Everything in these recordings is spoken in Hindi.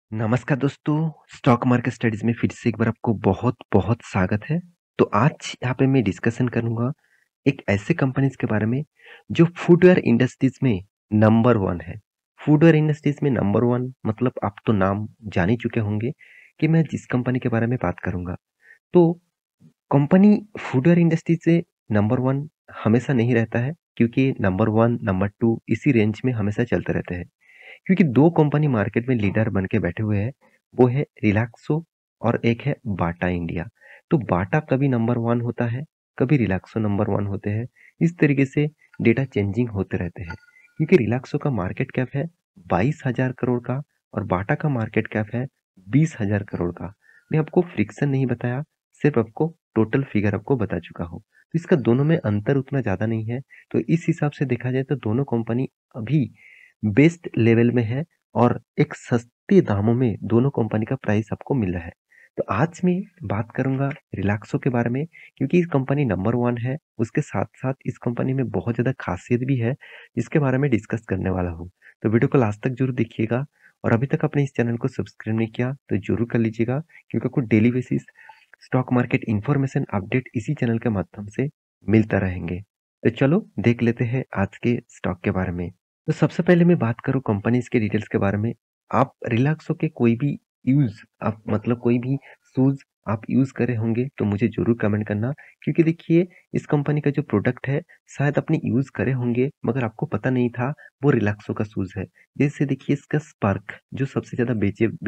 नमस्कार दोस्तों, स्टॉक मार्केट स्टडीज़ में फिर से एक बार आपको बहुत-बहुत स्वागत है। तो आज यहाँ पे मैं डिस्कशन करूँगा एक ऐसे कंपनीज़ के बारे में जो फुटवियर इंडस्ट्रीज़ में नंबर 1 है। फुटवियर इंडस्ट्रीज़ में नंबर 1 मतलब आप तो नाम जान ही चुके होंगे कि मैं जिस कंपनी के बारे में बात करूँगा। तो कंपनी फुटवियर इंडस्ट्री से नंबर 1 हमेशा नहीं रहता है क्योंकि नंबर 1, नंबर 2 इसी रेंज में हमेशा चलते रहते हैं। क्योंकि 2 कंपनी मार्केट में लीडर बन के बैठे हुए हैं, वो है रिलैक्सो और एक है बाटा इंडिया। तो बाटा कभी नंबर 1 होता है, कभी रिलैक्सो नंबर 1 होते हैं। इस तरीके से डेटा चेंजिंग होते रहते हैं। क्योंकि रिलैक्सो का मार्केट कैप है 22,000 करोड़ का और बाटा का मार्केट कैप है 20,000 करोड़ का। मैं आपको फ्रिक्शन नहीं बताया, सिर्फ आपको टोटल फिगर आपको बता चुका हूँ। तो इसका दोनों में अंतर उतना ज़्यादा नहीं है। तो इस हिसाब से देखा जाए तो दोनों कंपनी अभी बेस्ट लेवल में है और एक सस्ते दामों में दोनों कंपनी का प्राइस आपको मिल रहा है। तो आज मैं बात करूंगा रिलैक्सो के बारे में क्योंकि इस कंपनी नंबर 1 है। उसके साथ-साथ इस कंपनी में बहुत ज़्यादा खासियत भी है, जिसके बारे में डिस्कस करने वाला हूँ। तो वीडियो को लास्ट तक ज़रूर देखिएगा और अभी तक आपने इस चैनल को सब्सक्राइब नहीं किया तो ज़रूर कर लीजिएगा क्योंकि आपको daily basis stock market information update इसी चैनल के माध्यम से मिलता रहेंगे। तो चलो देख लेते हैं आज के स्टॉक के बारे में। तो सबसे पहले मैं बात करूँ कंपनीज़ के डिटेल्स के बारे में। आप रिलैक्सो के कोई भी यूज़ आप मतलब कोई भी शूज़ आप यूज़ करे होंगे तो मुझे ज़रूर कमेंट करना क्योंकि देखिए इस कंपनी का जो प्रोडक्ट है शायद आपने यूज़ करे होंगे मगर आपको पता नहीं था वो रिलैक्सो का शूज़ है। जैसे देखिए इसका स्पार्क जो सबसे ज़्यादा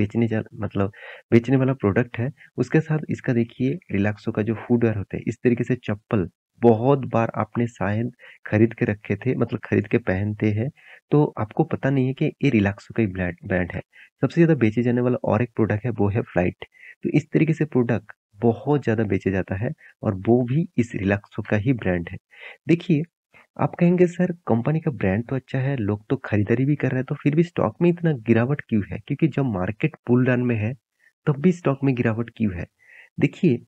बेचने वाला प्रोडक्ट है, उसके साथ इसका देखिए रिलैक्सो का जो फुटवियर होता है, इस तरीके से चप्पल बहुत बार आपने शायद खरीद के रखे थे मतलब खरीद के पहनते हैं, तो आपको पता नहीं है कि ये रिलैक्सो का ही ब्रांड है। सबसे ज़्यादा बेचे जाने वाला और एक प्रोडक्ट है वो है फ्लाइट। तो इस तरीके से प्रोडक्ट बहुत ज़्यादा बेचा जाता है और वो भी इस रिलैक्सो का ही ब्रांड है। देखिए, आप कहेंगे सर कंपनी का ब्रांड तो अच्छा है, लोग तो खरीदारी भी कर रहे हैं तो फिर भी स्टॉक में इतना गिरावट क्यों है? क्योंकि जब मार्केट बुल रन में है, तब भी स्टॉक में गिरावट क्यों है? देखिए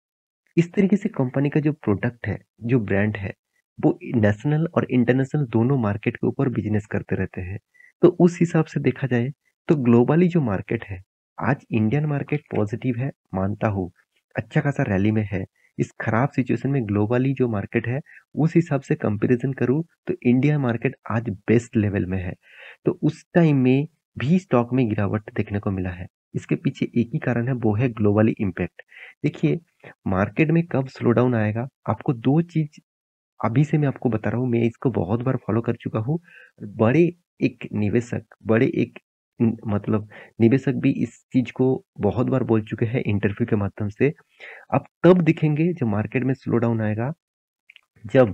इस तरीके से कंपनी का जो प्रोडक्ट है, जो ब्रांड है, वो नेशनल और इंटरनेशनल दोनों मार्केट के ऊपर बिज़नेस करते रहते हैं। तो उस हिसाब से देखा जाए, तो ग्लोबली जो मार्केट है, आज इंडियन मार्केट पॉज़िटिव है, मानता हूँ। अच्छा खासा रैली में है। इस खराब सिचुएशन में ग्लोबली जो मार्केट है, उस हिसाब से कंपैरिज़न करूँ, तो इंडिया मार्केट आज बेस्ट लेवल में है। तो उस टाइम में भी स्टॉक में गिरावट देखने को मिला है। इसके पीछे एक ही कारण है, वो है ग्लोबली इम्पैक्ट। देखिए मार्केट में कब स्लो डाउन आएगा, आपको 2 चीज़ अभी से मैं आपको बता रहा हूँ, मैं इसको बहुत बार फॉलो कर चुका हूँ। बड़े बड़े एक मतलब निवेशक भी इस चीज़ को बहुत बार बोल चुके हैं इंटरव्यू के माध्यम से। अब तब दिखेंगे जब मार्केट में स्लो डाउन आएगा, जब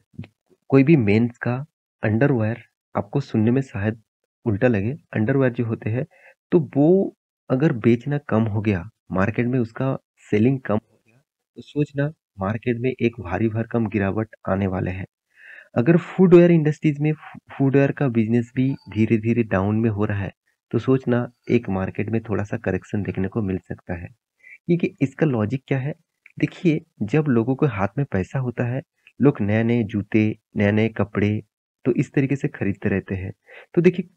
कोई भी मेंस का अंडरवायर आपको सुनने में शायद उल्टा लगे, अंडरवायर जो होते हैं, तो वो अगर बेचना कम हो गया, मार्केट में उसका सेलिंग कम हो गया, तो सोचना मार्केट में एक भारी भरकम गिरावट आने वाले है। अगर फूडवेयर इंडस्ट्रीज में फूडवेयर का बिजनेस भी धीरे-धीरे डाउन में हो रहा है, तो सोचना एक मार्केट में थोड़ा-सा करेक्शन देखने को मिल सकता है। क्योंकि इसका लॉजिक क्या है? देखिए, जब लोगों के हाथ में पैसा होता है, लोग नए-नए जूते, नए-नए कपड़े, तो इस तरीके से खरीदते रहते हैं। तो देखिए,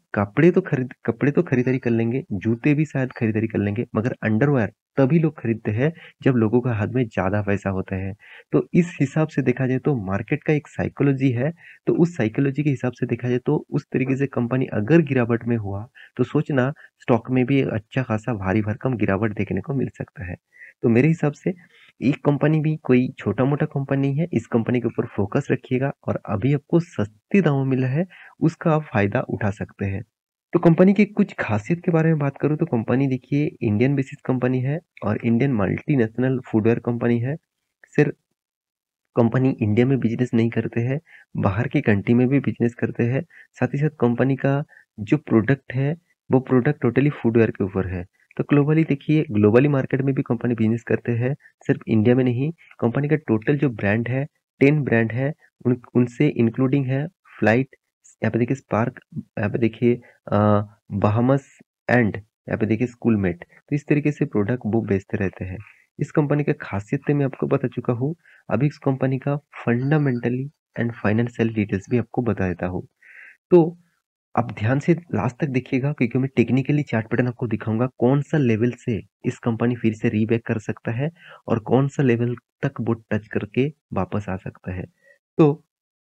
कपड़े तो खरीदारी कर लेंगे, जूते भी शायद खरीदारी कर लेंगे, मगर अंडरवियर तभी लोग खरीदते हैं, जब लोगों के हाथ में ज़्यादा पैसा होता है। तो इस हिसाब से देखा जाए तो मार्केट का एक साइकोलॉजी है, तो उस साइकोलॉजी के हिसाब से देखा जाए तो उस तरीके से कंपनी अगर गिरावट में हुआ, तो सोचना स्टॉक में भी अच्छा खासा भारी भरकम गिरावट देखने को मिल सकता है। तो मेरे हिसाब से ये कंपनी भी कोई छोटा-मोटा कंपनी नहीं है, इस कंपनी के ऊपर फ़ोकस रखिएगा और अभी आपको सस्ते दामों में मिला है, उसका आप फ़ायदा उठा सकते हैं। तो कंपनी की कुछ खासियत के बारे में बात करूँ तो कंपनी देखिए इंडियन बेसिस कंपनी है और इंडियन मल्टीनेशनल फूडवेयर कंपनी है। सिर्फ कंपनी इंडिया में बिज़नेस नहीं करते हैं, बाहर की कंट्री में भी बिज़नेस करते हैं। साथ ही साथ कंपनी का जो प्रोडक्ट है, वो प्रोडक्ट टोटली फूडवेयर के ऊपर है। तो ग्लोबली देखिए, ग्लोबली मार्केट में भी कंपनी बिज़नेस करते हैं, सिर्फ इंडिया में नहीं। कंपनी का टोटल जो ब्रांड है, 10 ब्रांड है, उनसे इंक्लूडिंग है फ्लाइट, यहाँ पे देखिए स्पार्क, यहाँ पे देखिए बाहामास एंड यहाँ पे देखिए स्कूलमेट। तो इस तरीके से प्रोडक्ट वो बेचते रहते हैं। इस कंपनी का खासियतें मैं आपको बता चुका हूँ। अभी इस कंपनी का फंडामेंटली एंड फाइनेंशियल डिटेल्स भी आपको बता देता हूँ। तो आप ध्यान से लास्ट तक देखिएगा क्योंकि मैं टेक्निकली चार्ट पैटर्न आपको दिखाऊँगा कौन सा लेवल से इस कंपनी फिर से रीबैक कर सकता है और कौन सा लेवल तक वो टच करके वापस आ सकता है। तो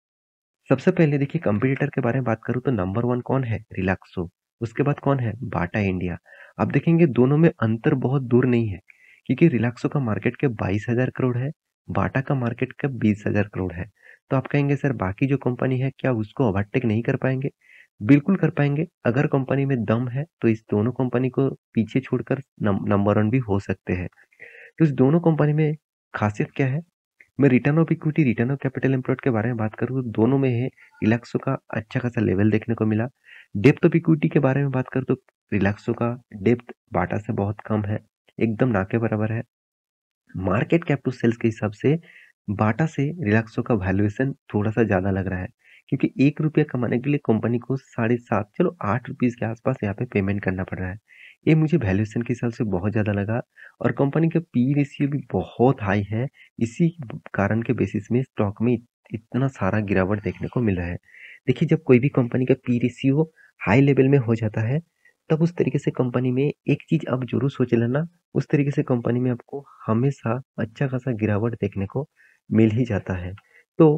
सबसे पहले देखिए कंपटीटर के बारे में बात करूँ तो नंबर 1 कौन है? रिलैक्सो। उसके बाद कौन है? Bata India. आप देखेंगे दोनों में अंतर बहुत दूर नहीं है क्योंकि रिलैक्सो का मार्केट कैप 22,000 करोड़ है, बाटा का मार्केट कैप 20,000 करोड़ है। तो आप कहेंगे सर बाकी जो कंपनी है क्या उसको ओवरटेक नहीं कर पाएँगे? बिल्कुल कर पाएँगे। अगर कंपनी में दम है तो इस दोनों कंपनी को पीछे छोड़कर नंबर 1 भी हो सकते हैं। तो इस दोनों कंपनी में खासियत क्या है? मैं return of equity, return of capital employed के बारे में बात करूँ तो दोनों में है रिलैक्सो का अच्छा खासा लेवल देखने को मिला। डेप्थ ऑफ इक्विटी के बारे में बात करूँ तो रिलैक्सो का डेप्थ बाटा से बहुत कम है, एकदम ना के बराबर है। मार्केट कैप टू सेल्स के हिसाब से बाटा से रिलैक्सो का वैल्यूएशन थोड़ा-सा ज़्यादा लग रहा है, क्योंकि ₹1 कमाने के लिए कंपनी को 7.5 चलो ₹8 के आस-पास यहाँ पे पेमेंट करना पड़ रहा है। ये मुझे वैल्यूएशन के हिसाब से बहुत ज़्यादा लगा और कंपनी का पी रेशियो भी बहुत हाई है। इसी कारण के बेसिस में स्टॉक में इतना सारा गिरावट देखने को मिल रहा है। देखिए, जब कोई भी कंपनी का पी रेशियो हाई लेवल में हो जाता है, तब उस तरीके से कंपनी में एक चीज़ आप ज़रूर सोच लेना, उस तरीके से कंपनी में आपको हमेशा अच्छा खासा गिरावट देखने को मिल ही जाता है। तो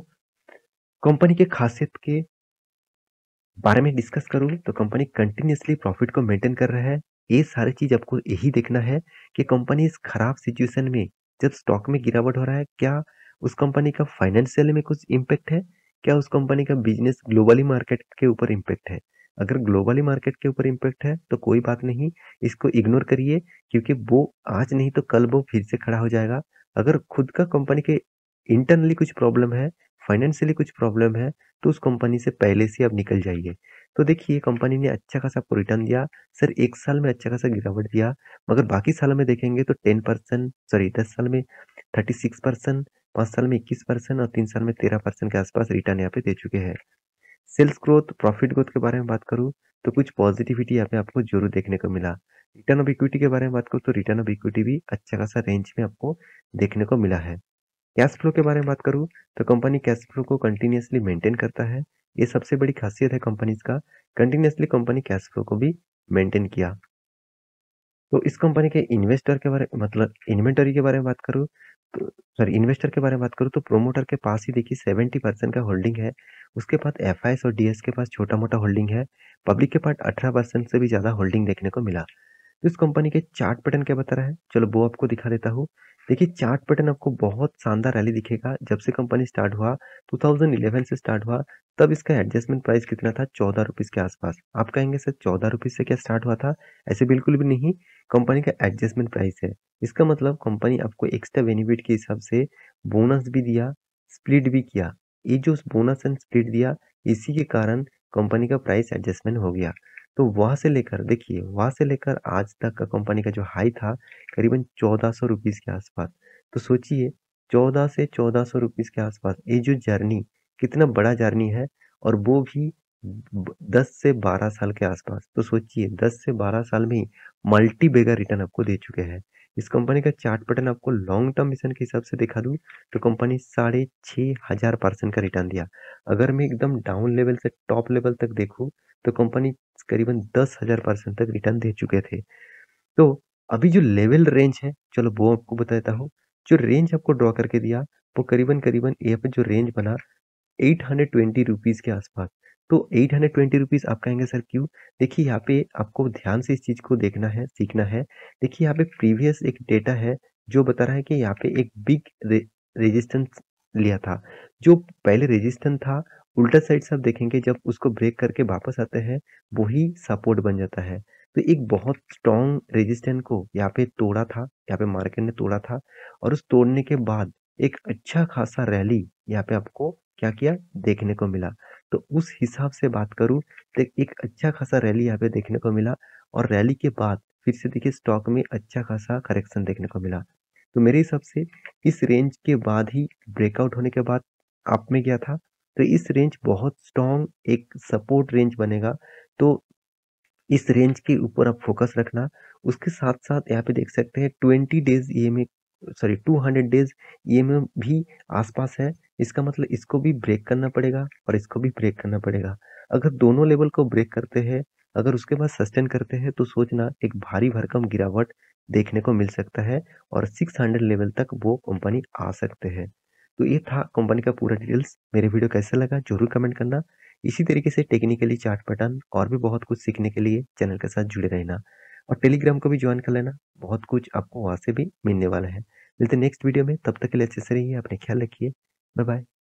कंपनी के खासियत के बारे में डिस्कस करूँ तो कंपनी कंटिन्यूअसली प्रॉफिट को मेंटेन कर रहा है। ये सारी चीज़ आपको यही देखना है कि कंपनी इस खराब सिचुएशन में जब स्टॉक में गिरावट हो रहा है, क्या उस कंपनी का फाइनेंशियल में कुछ इम्पैक्ट है? क्या उस कंपनी का बिज़नेस ग्लोबली मार्केट के ऊपर इम्पैक्ट है? अगर ग्लोबली मार्केट के ऊपर इम्पैक्ट है तो कोई बात नहीं, इसको इग्नोर करिए क्योंकि वो आज नहीं तो कल वो फिर से खड़ा हो जाएगा। अगर खुद का कंपनी के इंटरनली कुछ प्रॉब्लम है, फाइनेंशियली कुछ प्रॉब्लम है, तो उस कंपनी से पहले से आप निकल जाइए। तो देखिए कंपनी ने अच्छा खासा आपको रिटर्न दिया। सर 1 साल में अच्छा खासा गिरावट दिया, मगर बाकी सालों में देखेंगे तो 10% सॉरी 10 साल में 36%, 5 साल में 21% और 3 साल में 13% के आसपास रिटर्न यहाँ पे दे चुके हैं। सेल्स ग्रोथ, प्रॉफिट ग्रोथ के बारे में बात करूँ, तो कुछ पॉजिटिविटी यहाँ पे आपको ज़रूर देखने को मिला। रिटर्न ऑफ इक्विटी के बारे में बात करूँ तो रिटर्न ऑफ इक्विटी भी अच्छा खासा रेंज में आपको देखने को मिला है। कैश फ्लो के बारे में बात करूँ, तो कंपनी कैश फ्लो को कंटिन्यूअसली मेंटेन करता है। ये सबसे बड़ी खासियत है कंपनीज़ का, कंटिन्यूअसली कंपनी कैश फ्लो को भी मेंटेन किया। तो इस कंपनी के इन्वेस्टर के बारे मतलब इन्वेंटरी के बारे में बात करूँ तो सॉरी इन्वेस्टर के बारे में बात करूँ तो प्रोमोटर के पास ही देखिए 70% का होल्डिंग है। उसके बाद एफआईएस और डीएस के पास छोटा-मोटा होल्डिंग है। पब्लिक के पास 18% से भी ज़्यादा होल्डिंग देखने को मिला। तो इस कंपनी के चार्ट पैटर्न क्या बता रहा है? चलो वो आपको दिखा देता हूँ। देखिए चार्ट पैटर्न आपको बहुत शानदार रैली दिखेगा। जब से कंपनी स्टार्ट हुआ 2011 से स्टार्ट हुआ, तब इसका एडजस्टमेंट प्राइस कितना था? ₹14 के आसपास। आप कहेंगे सर ₹14 से क्या स्टार्ट हुआ था? ऐसे बिल्कुल भी नहीं, कंपनी का एडजस्टमेंट प्राइस है। इसका मतलब कंपनी आपको एक्स्ट्रा बेनिफिट के हिसाब से बोनस भी दिया, स्प्लिट भी किया। ये जो बोनस एंड स्प्लिट दिया, इसी के कारण कंपनी का प्राइस एडजस्टमेंट हो गया। तो वहाँ से लेकर देखिए, वहाँ से लेकर आज तक का कंपनी का जो हाई था, करीबन ₹1400 के आसपास। तो सोचिए 14 से ₹1400 के आसपास, ये जो जर्नी, कितना बड़ा जर्नी है और वो भी 10 से 12 साल के आसपास। तो सोचिए 10 से 12 साल में ही मल्टी बेगर रिटर्न आपको दे चुके हैं। इस कंपनी का चार्ट पैटर्न आपको लॉन्ग टर्म विजन के हिसाब से दिखा दूँ, तो कंपनी 6500% का रिटर्न दिया। अगर मैं एकदम डाउन लेवल से टॉप लेवल तक देखूँ, तो कंपनी करीबन 10,000% तक रिटर्न दे चुके थे। तो अभी जो लेवल रेंज है, चलो वो आपको बता देता हूँ। जो रेंज आपको ड्रॉ करके दिया, वो करीबन-करीबन यहाँ पे जो रेंज बना ₹820 के आसपास। तो ₹820 आप कहेंगे सर क्यों? देखिए यहाँ पे आपको ध्यान से इस चीज़ को देखना है, सीखना है। देखिए यहाँ पे प्रीवियस एक डेटा है, जो बता रहा है कि यहाँ पे एक बिग रेजिस्टेंस लिया था। जो पहले रेजिस्टेंस था, उल्टा साइड से आप देखेंगे जब उसको ब्रेक करके वापस आते हैं, वही सपोर्ट बन जाता है। तो एक बहुत स्ट्रॉन्ग रेजिस्टेंस को यहाँ पे तोड़ा था, यहाँ पे मार्केट ने तोड़ा था और उस तोड़ने के बाद एक अच्छा खासा रैली यहाँ पे आपको क्या किया देखने को मिला। तो उस हिसाब से बात करूँ तो एक अच्छा खासा रैली यहाँ पे देखने को मिला और रैली के बाद फिर से देखिए स्टॉक में अच्छा खासा करेक्शन देखने को मिला। तो मेरे हिसाब से इस रेंज के बाद ही ब्रेकआउट होने के बाद अप में गया था। तो इस रेंज बहुत स्ट्रॉन्ग एक सपोर्ट रेंज बनेगा। तो इस रेंज के ऊपर आप फ़ोकस रखना। उसके साथ-साथ यहाँ पे देख सकते हैं 20 days EMA sorry 200 days EMA भी आसपास है। इसका मतलब इसको भी ब्रेक करना पड़ेगा और इसको भी ब्रेक करना पड़ेगा। अगर दोनों लेवल को ब्रेक करते हैं, अगर उसके बाद सस्टेन करते हैं तो सोचना एक भारी भरकम गिरावट देखने को मिल सकता है और 600 लेवल तक वो कंपनी आ सकते हैं। तो ये था कंपनी का पूरा डिटेल्स। मेरे वीडियो कैसा लगा जरूर कमेंट करना। इसी तरीके से टेक्निकली चार्ट पैटर्न और भी बहुत कुछ सीखने के लिए चैनल के साथ जुड़े रहना और टेलीग्राम को भी ज्वाइन कर लेना। बहुत कुछ आपको वहां से भी मिलने वाला है। मिलते हैं नेक्स्ट वीडियो में, तब तक के लिए अच्छे से रहिए, अपने ख्याल रखिए। Bye bye.